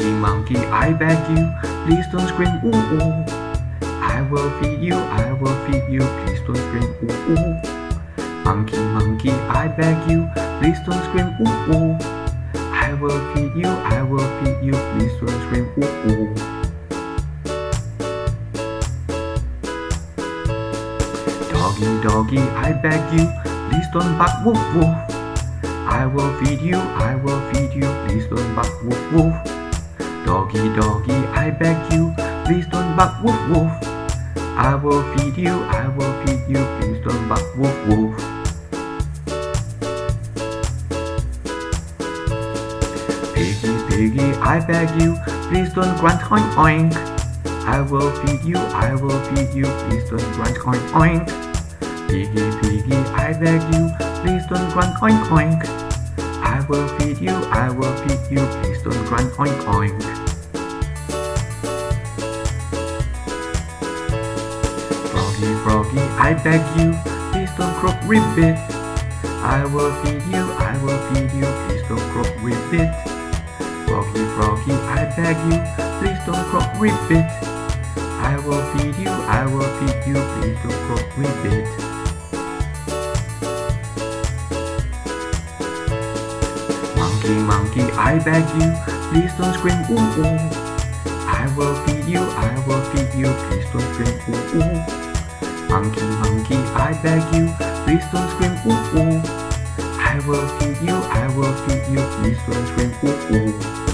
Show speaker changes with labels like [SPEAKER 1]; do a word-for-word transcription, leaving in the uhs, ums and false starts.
[SPEAKER 1] Monkey, monkey, I beg you, please don't scream ooh ooh. I will feed you, I will feed you, please don't scream ooh ooh. Monkey, monkey, I beg you, please don't scream ooh ooh. I will feed you, I will feed you, please don't scream ooh ooh. Doggie, doggie, I beg you, please don't bark woof woof. I will feed you, I will feed you, please don't bark woof woof. Doggie, doggie, I beg you, please don't bark woof woof. I will feed you, I will feed you, please don't bark woof woof. Piggie, piggie, I beg you, please don't grunt oink oink. I will feed you, I will feed you, please don't grunt oink oink. Piggie, piggie, I beg you, please don't grunt oink oink. I will feed you, I will feed you, please don't grunt oink oink. Froggie, froggie, I beg you, please don't croak ribbit. I will feed you, I will feed you, please don't croak ribbit. Froggie, froggie, I beg you, please don't croak ribbit. I will feed you, I will feed you, please don't croak ribbit. Monkey, monkey, I beg you, please don't scream ooh ooh. I will feed you, I will feed you, please don't scream ooh ooh. Monkey, monkey, I beg you, please don't scream ooh ooh. I will feed you, I will feed you, please don't scream ooh ooh.